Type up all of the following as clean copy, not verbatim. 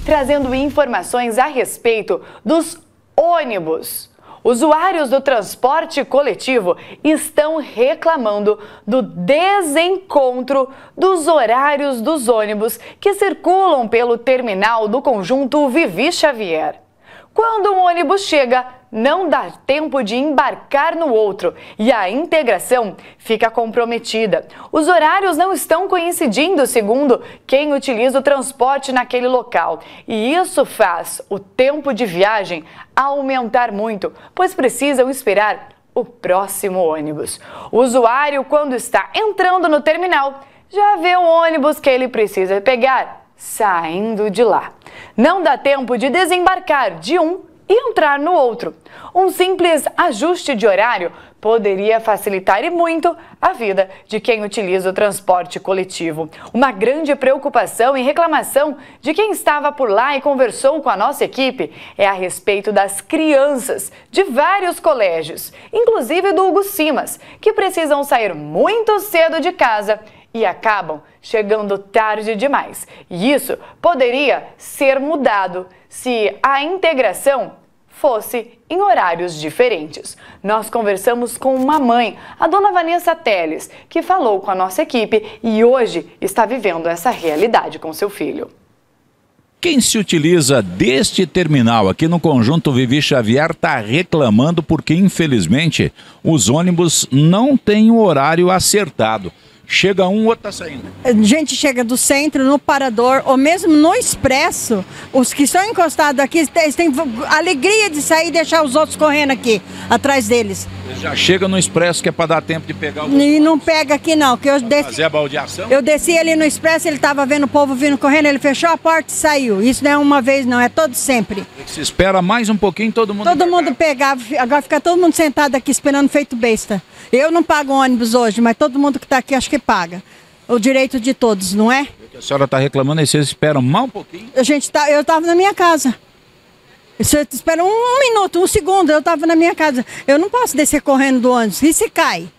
trazendo informações a respeito dos ônibus. Usuários do transporte coletivo estão reclamando do desencontro dos horários dos ônibus que circulam pelo terminal do conjunto Vivi Xavier. Quando um ônibus chega, não dá tempo de embarcar no outro e a integração fica comprometida. Os horários não estão coincidindo, segundo quem utiliza o transporte naquele local. E isso faz o tempo de viagem aumentar muito, pois precisam esperar o próximo ônibus. O usuário, quando está entrando no terminal, já vê o ônibus que ele precisa pegar saindo de lá. Não dá tempo de desembarcar de um e entrar no outro. Um simples ajuste de horário poderia facilitar e muito a vida de quem utiliza o transporte coletivo. Uma grande preocupação e reclamação de quem estava por lá e conversou com a nossa equipe é a respeito das crianças de vários colégios, inclusive do Hugo Simas, que precisam sair muito cedo de casa e acabam chegando tarde demais. E isso poderia ser mudado se a integração fosse em horários diferentes. Nós conversamos com uma mãe, a dona Vanessa Teles, que falou com a nossa equipe e hoje está vivendo essa realidade com seu filho. Quem se utiliza deste terminal aqui no conjunto Vivi Xavier está reclamando porque, infelizmente, os ônibus não têm o horário acertado. Chega um, o outro está saindo. A gente chega do centro, no parador, ou mesmo no expresso, os que estão encostados aqui, eles têm alegria de sair e deixar os outros correndo aqui, atrás deles. Já chega no expresso que é para dar tempo de pegar o... E não pega aqui não, que eu desci... Fazer a baldeação? Eu desci ali no expresso, ele estava vendo o povo vindo correndo, ele fechou a porta e saiu. Isso não é uma vez não, é todo sempre. Se espera mais um pouquinho, todo mundo pegava, agora fica todo mundo sentado aqui esperando feito besta. Eu não pago ônibus hoje, mas todo mundo que está aqui acho que paga. O direito de todos, não é? A senhora está reclamando e vocês esperam mais um pouquinho? Eu estava na minha casa. Você espera um minuto, um segundo, eu estava na minha casa. Eu não posso descer correndo do ônibus, e se cai?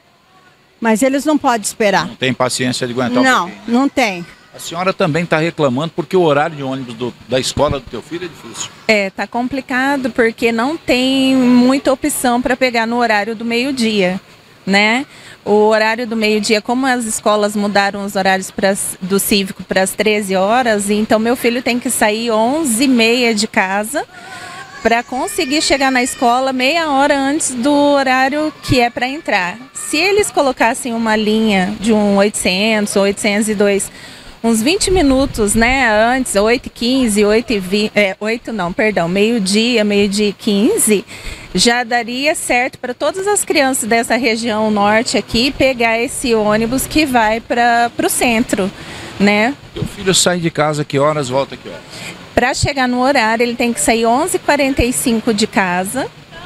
Mas eles não podem esperar. Não tem paciência de aguentar Não, não tem. A senhora também está reclamando porque o horário de ônibus da escola do teu filho é difícil. Tá complicado porque não tem muita opção para pegar no horário do meio-dia, né? O horário do meio-dia, como as escolas mudaram os horários do cívico para as 13 horas, então meu filho tem que sair 11h30 de casa para conseguir chegar na escola meia hora antes do horário que é para entrar. Se eles colocassem uma linha de um 800 ou 802, uns 20 minutos, né, antes, 8h15, 8h20, meio-dia, meio-dia e 15, já daria certo para todas as crianças dessa região norte aqui pegar esse ônibus que vai para o centro, né? Teu filho sai de casa que horas, volta que horas? Para chegar no horário, ele tem que sair 11h45 de casa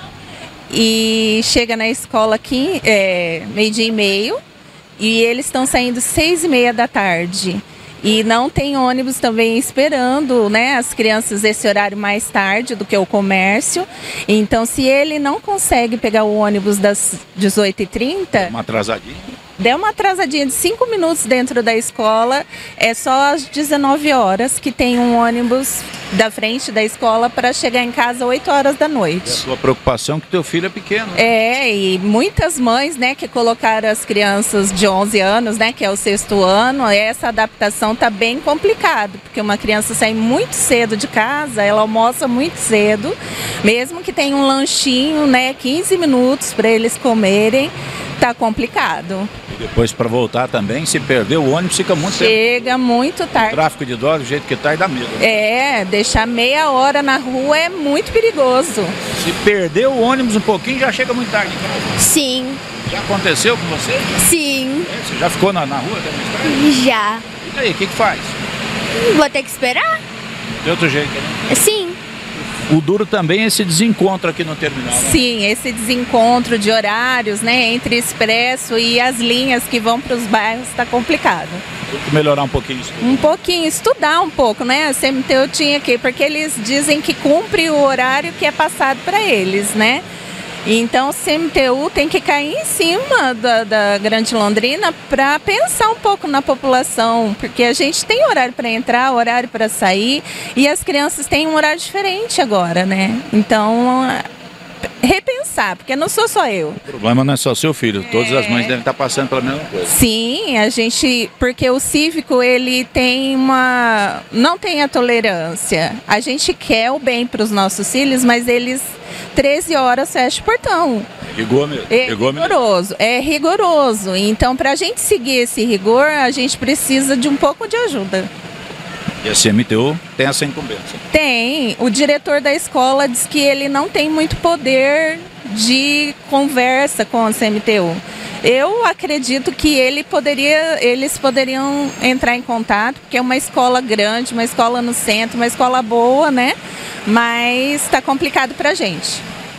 e chega na escola aqui, meio-dia e meio, e eles estão saindo 6h30 da tarde. E não tem ônibus também esperando, né, as crianças esse horário mais tarde do que o comércio. Então, se ele não consegue pegar o ônibus das 18h30... Uma atrasadinha? Deu uma atrasadinha de 5 minutos dentro da escola, é só às 19 horas que tem um ônibus da frente da escola para chegar em casa às 8 horas da noite. E a sua preocupação é que teu filho é pequeno. E muitas mães, né, que colocaram as crianças de 11 anos, né, que é o 6º ano, essa adaptação tá bem complicada, porque uma criança sai muito cedo de casa, ela almoça muito cedo, mesmo que tenha um lanchinho, né, 15 minutos para eles comerem, tá complicado. E depois para voltar também, se perder o ônibus fica muito tempo. Chega muito tarde. O tráfico de drogas, do jeito que tá, e dá medo. Deixar meia hora na rua é muito perigoso. Se perder o ônibus um pouquinho, já chega muito tarde. Sim. Já aconteceu com você? Sim. Você já ficou na rua? Já. E aí, o que faz? Vou ter que esperar. De outro jeito, né? Sim. O duro também é esse desencontro aqui no terminal, né? Sim, esse desencontro de horários, né, entre expresso e as linhas que vão para os bairros está complicado. Tem que melhorar um pouquinho isso. Um pouquinho, estudar um pouco, né? A CMT eu tinha aqui, porque eles dizem que cumpre o horário que é passado para eles, né? Então o CMTU tem que cair em cima da Grande Londrina para pensar um pouco na população, porque a gente tem horário para entrar, horário para sair, e as crianças têm um horário diferente agora, né? Então, repensar, porque não sou só eu. O problema não é só seu filho, todas as mães devem estar passando pela mesma coisa. Sim, porque o cívico, ele não tem a tolerância. A gente quer o bem para os nossos filhos, mas eles 13 horas fecha o portão. Rigor mesmo. É rigoroso. Então, para a gente seguir esse rigor, a gente precisa de um pouco de ajuda. E a CMTU tem essa incumbência? Tem. O diretor da escola diz que ele não tem muito poder de conversa com a CMTU. Eu acredito que eles poderiam entrar em contato, porque é uma escola grande, uma escola no centro, uma escola boa, né? Mas está complicado para a gente.